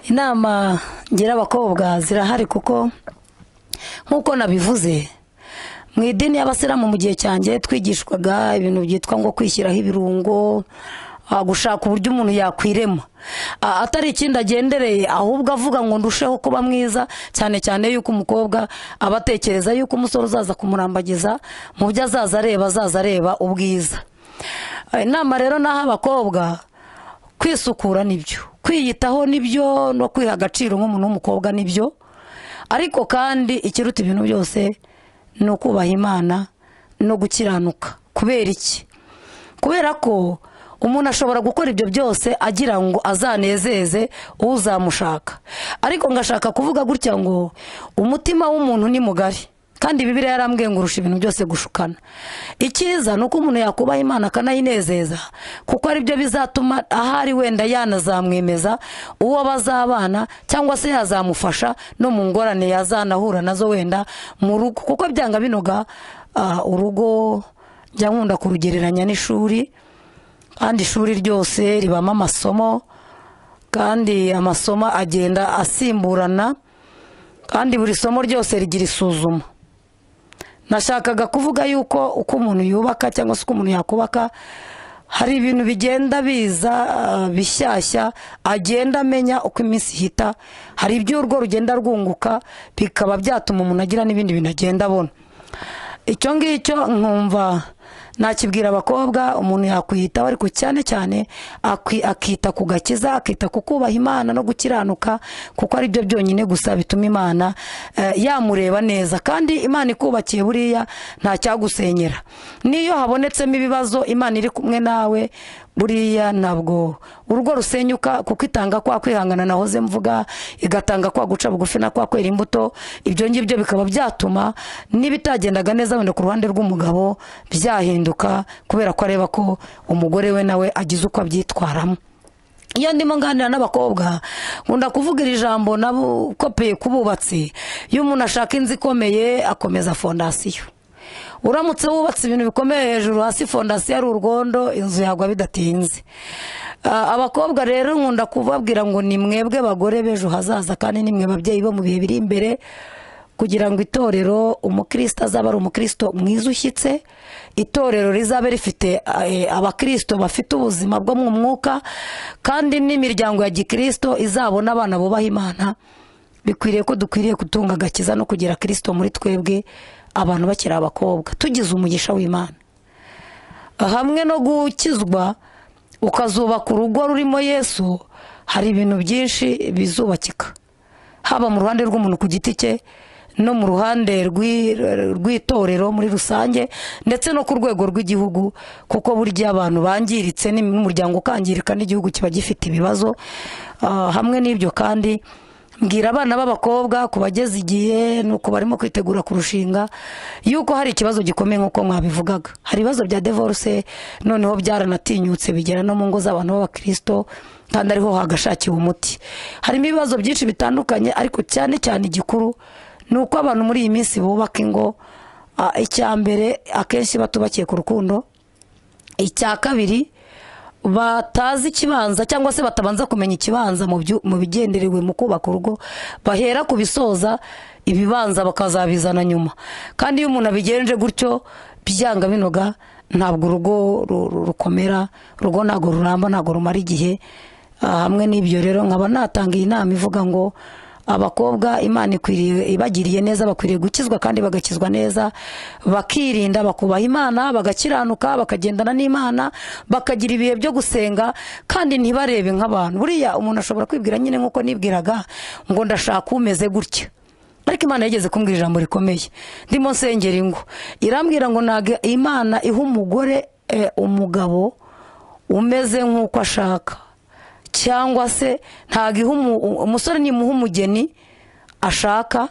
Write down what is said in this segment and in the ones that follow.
inama ngira abakobwa zirahari kuko nkuko nabivuze mu idini y'abasilamu mu gihe cyanjye twigishwaga ibintu byitwa ngo kwishyiraho ibirungo, gushaka uburyo umuntu yakwirema, atari ikindi agendereye ahubwo avuga ngo ndusheho kuba mwiza, cyane cyane yuko umukobwa abatekereza yuko umusore uzaza kumurambagiza mu byo azaza areba ubwiza. Inama rero naho abakobwa kwisukura nibyo, kwiyitaho nibyo, no kwiha agaciro nk'umuntu w'umukobwa nibyo, ariko kandi ikiruta ibintu byose ni ukubaha Imana no gukiranuka. Kubera iki? Kubera ko umuntu ashobora gukora ibyo byose agira ngo azanezeze uzamushaka, ariko ngashaka kuvuga gutya ngo umutima w'umuntu ni mugari, kandi Bibiliya yarambwiye ngo urusha ibintu byose gushukana. Icyiza nuko umuntu yakubaha Imana akanayinezeza, kuko ari byo bizatuma ahari wenda yanazamwemeza uwo bazabana, cyangwa se yazamufasha no mu ngorane yazanahura nazo wenda mu rugo, kuko byanga binoga urugo njya nkunda kurugereranya n'ishuri, kandi ishuri ryose ribamo amasomo, kandi amasomo agenda asimburana, kandi buri somo ryose rigira isuzuma. Nashakaga kuvuga yuko uko umuntu yubaka cyangwa se uko umuntu yakubaka, hari ibintu bigenda biza bishyashya, agenda amenya uko iminsi ihita, hari ibyo urwo rugenda rwunguka bikaba byatuma umuntu agira n'ibindi bintu agenda abona. Icyo ngicyo nkumva nakibwira abakobwa, umuntu yakwiyitaho, ariko cyane cyane akita ku gakiza, akita ku kubaha Imana no gukiranuka, kuko ari byo byonyine gusa bituma Imana yamureba neza. Kandi Imana ikubakiye buriya nta cyagusenyera, niyo habonetsemo ibibazo Imana iri kumwe nawe, buriya ntabwo urugo rusenyuka, kuko itanga kwa kwihangana nahoze mvuga, igatanga kwa guca bugufi na kwa kwera imbuto. Ibyo ngibyo bikaba byatuma n'ibitagendaga neza wenda ku ruhande rw'umugabo byahinduka, kubera ko areba ko umugore we nawe agize uko abyitwaramo. Iyo ndimo nganira n'abakobwa nkunda kuvuga iri jambo nabo kopeye kububatsi, iyo umuntu ashaka inzu ikomeye akomeza fondasiyo. Uramutse wubatse ibintu bikomeye hejuru, hasi fondasiyo ari urwondo, inzu yagwa bidatinze. Abakobwa rero nkunda kubabwira ngo ni mwebwe bagore b'ejo hazaza, kandi ni mwe babyeyi bo mu bihe biri imbere, kugira ngo itorero umukristo azabe ari umukristo mwiza ushyitse, itorero rizabe rifite abakristo bafite ubuzima bwo mu mwuka, kandi n'imiryango ya gikristo izabona abana bubaha Imana. Bikwiriye ko dukwiriye gutunga agakiza no kugira Kristo muri twebwe, abantu bakiri abakobwa tugize umugisha w'Imana, hamwe no gukizwa ukazubaka urugo rurimo Yesu. Hari ibintu byinshi bizubakika, haba mu ruhande rw'umuntu ku giti cye, no mu ruhande rw'itorero muri rusange, ndetse no ku rwego rw'igihugu, kuko burya abantu bangiritse n'umuryango ukangirika n'igihugu kiba gifite ibibazo. Hamwe n'ibyo kandi mbwira abana b'abakobwa kubageza igihe nuko barimo kwitegura kurushinga, yuko hari ikibazo gikomeye nk'uko mwabivugaga. Hari ibibazo bya divorce noneho byaranatinyutse bigera no mu ngo z'abantu b'abakristo, kandi ariho hagashakiwe umuti. Harimo ibibazo byinshi bitandukanye, ariko cyane cyane igikuru ni uko abantu muri iyi minsi bubaka ingo, icya mbere akenshi batubakiye ku rukundo, icya kabiri batazi ikibanza cyangwa se batabanza kumenya ikibanza mu bigenderewe mu kubaka urugo, bahera kubisoza, ibibanza bakazabizana nyuma. Kandi iyo umuntu abigenje gutyo byanga binoga, ntabwo urugo rukomera, urugo ntabwo ruramba, ntabwo rumara igihe. Hamwe n'ibyo rero nkaba natanga inama ivuga ngo abakobwa Imana ikwiriye ibagiriye neza, bakwiriye gukizwa kandi bagakizwa neza, bakirinda, bakubaha Imana, bagakiranuka, bakagendana n'Imana, bakagira ibihe byo gusenga, kandi ntibarebe nk'abantu. Buriya umuntu ashobora kwibwira nyine nk'uko nibwiraga ngo ndashaka umeze gutya, ariko Imana yigeze kumbwira ijambo rikomeye ndimo nsengera ingo, irambwira ngo ntabwo Imana iha umugore umugabo umeze nk'uko ashaka, cyangwa se ntabwo iha umusore nimuha umugeni ashaka,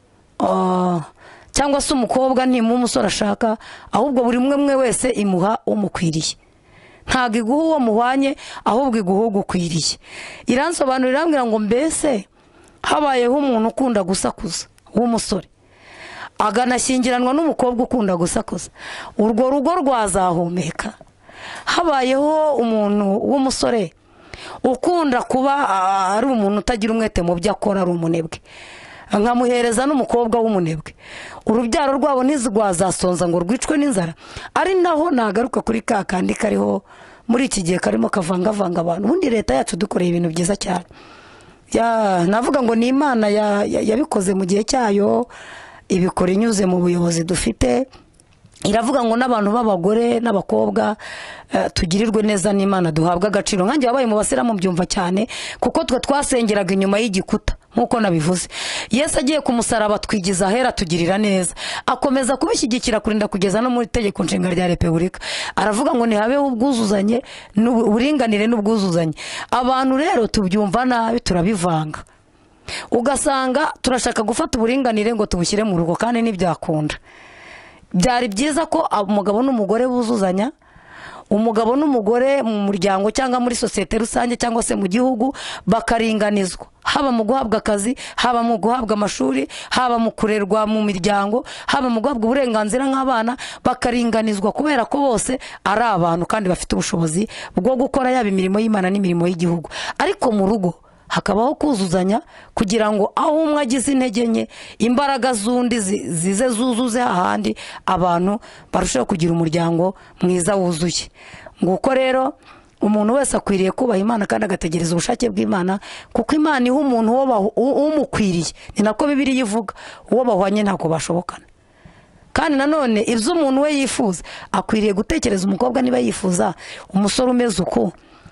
cyangwa se umukobwa nimuha umusore ashaka, ahubwo buri umwe wese imuha umukwiriye. Ntabwo iguha uwo muhwanye, ahubwo iguha ugukwiriye. Iransobanurira irambwira ngo mbese habayeho umuntu ukunda gusakuza w'umusore aganashyingiranwa n'umukobwa ukunda gusakuza, urwo rugo rwazahumeka. Habayeho umuntu w'umusore ukunda kuba ari umuntu utagira umwete mu byo akora, ari umunebwe, nkamuhereza n'umukobwa w'umunebwe, urubyaro rwabo ntizwazasonza ngo rwicwe n'inzara. Ari naho nagaruka kuri ka kandi kariho muri iki gihe karimo kavangavanga abantu. Ubundi leta yacu dukoreye ibintu byiza cyane, navuga ngo ni Imana yabikoze mu gihe cyayo, ibikora inyuze mu buyobozi dufite. Iravuga ngo n'abantu b'abagore n'abakobwa tugirirwe neza n'Imana, duhabwa agaciro. Nkanjye wabaye mu basiramu byumva cyane, kuko twe twasengeraga inyuma y'igikuta nkuko nabivuze. Yesu agiye ku musaraba twigiza ahera, tugirira neza, akomeza kubishyigikira kurinda kugeza no muri tegeko nshinga rya Repubulika. Aravuga ngo ntihabeho ubwuzuzanye, uburinganire n'ubwuzuzanye. Abantu rero tubyumva nabi, turabivanga, ugasanga turashaka gufata uburinganire ngo tubushyire mu rugo, kandi ntibyakunda. Byari byiza ko umugabo n'umugore buzuzanya, umugabo n'umugore mu muryango cyangwa muri sosiyete rusange cyangwa se mu gihugu bakaringanizwa, haba mu guhabwa akazi, haba mu guhabwa amashuri, haba mu kurerwa mu miryango, haba mu guhabwa uburenganzira nk'abana, bakaringanizwa, kubera ko bose ari abantu kandi bafite ubushobozi bwo gukora yaba imirimo y'Imana n'imirimo y'igihugu. Ariko mu rugo hakabaho kuzuzanya, kugira ngo aho umwe agize intege nke, imbaraga z'undi zize zuzuze hahandi abantu barushaho kugira umuryango mwiza wuzuye. Nguko rero umuntu wese akwiriye kubaha Imana kandi agategereza ubushake bw'Imana, kuko Imana iha umuntu umukwiriye. Ni nako Bibiliya ivuga, uwo bahwanye ntabwo bashobokana. Kandi nanone ibyo umuntu we yifuza, akwiriye gutekereza umukobwa niba yifuza umusore umeze uko,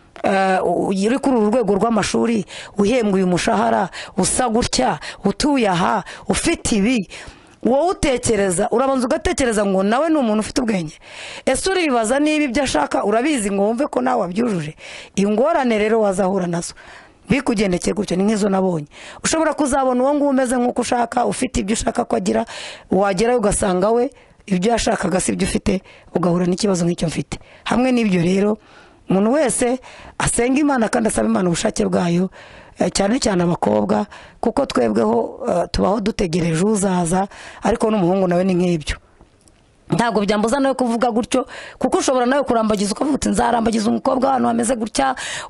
uri kuri uru rwego rw'amashuri, uhembwa uyu mushahara, usa gutya, utuye aha, ufite ibi, wowe utekereza, urabanza ugatekereza ngo nawe ni umuntu ufite ubwenge. Ese uribaza niba ibyo ashaka urabizi ngo wumve ko nawe wabyujuje? Ingorane rero wazahura nazo bikugendekeye gutyo ni nk'izo nabonye. Ushobora kuzabona uwo nguwo umeze nk'uko ushaka, ufite ibyo ushaka ko agira, wagerayo ugasanga we ibyo yashakaga si ibyo ufite, ugahura n'ikibazo nk'icyo mfite. Hamwe n'ibyo rero umuntu wese asenga Imana kandi asaba Imana ubushake bwayo, cyane cyane abakobwa, kuko twebweho tubaho dutegereje uzaza, ariko n'umuhungu nawe ni nk'ibyo. Ntabwo byambuza nawe kuvuga gutyo, kuko ushobora nawe kurambagiza ukavuga uti nzarambagiza umukobwa ahantu hameze gutya,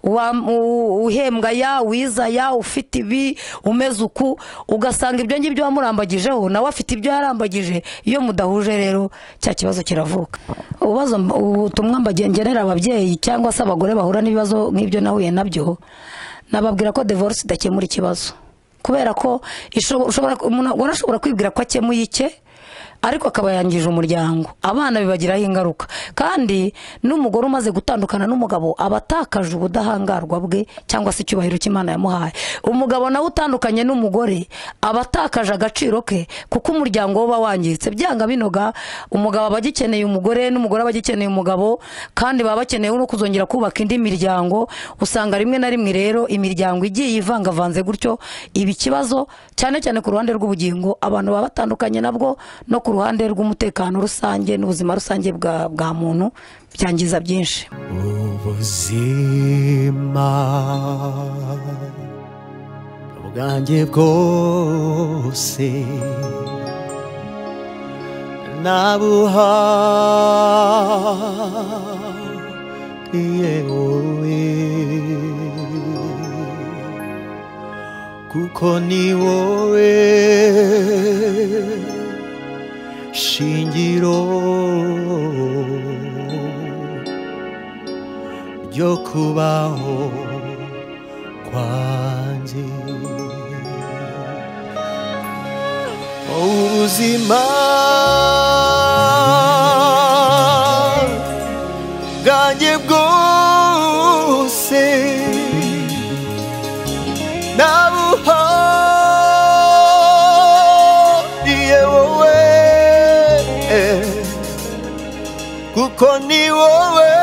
uhembwa ya, wiza ya, ufite ibi, umeze uku, ugasanga ibyo ngibyo wamurambagijeho nawe afite ibyo yarambagije. Iyo mudahuje rero cya kibazo kiravuka. Ubutumwa mbagenera ababyeyi cyangwa se abagore bahura n'ibibazo nk'ibyo nahuye nabyo, nababwira ko divorce idakemura ikibazo, kubera ko umuntu ashobora kwibwira ko akemuye icye, ariko akaba yangije umuryango, abana bibagiraho ingaruka. Kandi n'umugore umaze gutandukana n'umugabo aba atakaje ubudahangarwa bwe cyangwa se icyubahiro cy'Imana yamuhaye. Umugabo nawe utandukanye n'umugore aba atakaje agaciro ke, kuko umuryango uba wangiritse. Byanga binoga, umugabo aba agikeneye umugore n'umugore aba agikeneye umugabo, kandi baba bakeneye no kuzongera kubaka indi miryango. Usanga rimwe na rimwe rero imiryango igiye ivangavanze gutyo, ibi kibazo cyane cyane ku ruhande rw'ubugingo. Abantu baba batandukanye nabwo no ku ruhande rw'umutekano rusange n'ubuzima rusange bwa muntu, byangiza byinshi. Ubuzima bwanjye bwose nabuhaye wowe, kuko ni wowe shingiro ryo kubaho kwanjye. Ubuzima bwanjye bwose nabuhaye wowe, kuko ni wowe